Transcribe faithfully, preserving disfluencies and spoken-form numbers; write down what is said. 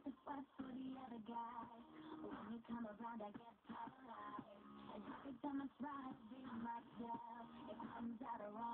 like the sweat for the other guy. When you come around, I get paralyzed. And every time I try to be myself, it comes out wrong.